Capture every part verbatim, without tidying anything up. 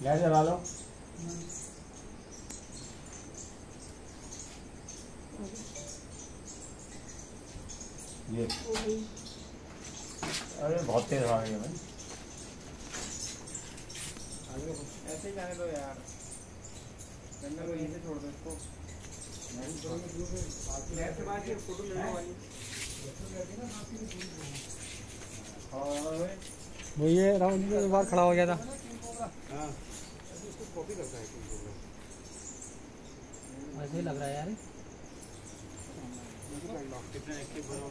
Gas जला लो। ये अरे बहुत तेज आ रही है भाई। ऐसे ही जाने दो यार, गंदा को यहीं से छोड़ दो इसको। गैस के बाद ये फोटो लेने वाली वो ये राउंड में बार खड़ा हो गया था। हाँ इसको कॉपी करता है ऐसे ही लग रहा है यार। कितना एक्टिव बनो।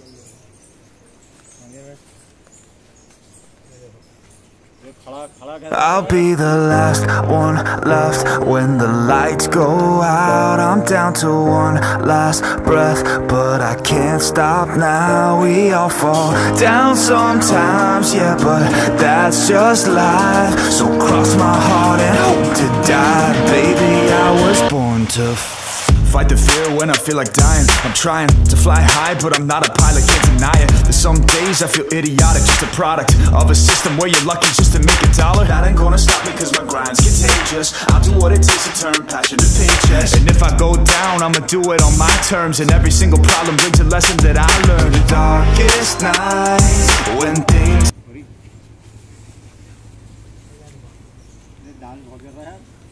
I'll be the last one left when the lights go out. I'm down to one last breath, but I can't stop now. We all fall down sometimes, yeah, but that's just life. So cross my heart and hope to die. Baby, I was born to fight the fear when I feel like dying. I'm trying to fly high, but I'm not a pilot, can't deny it. There's some days I feel idiotic, just a product of a system where you're lucky just to make a dollar. That ain't gonna stop me cause my grind's contagious. I'll do what it takes to turn passion to paychecks. And if I go down, I'ma do it on my terms. And every single problem brings a lesson that I learned. The darkest nights, when things दाल बहुत कर रहा है।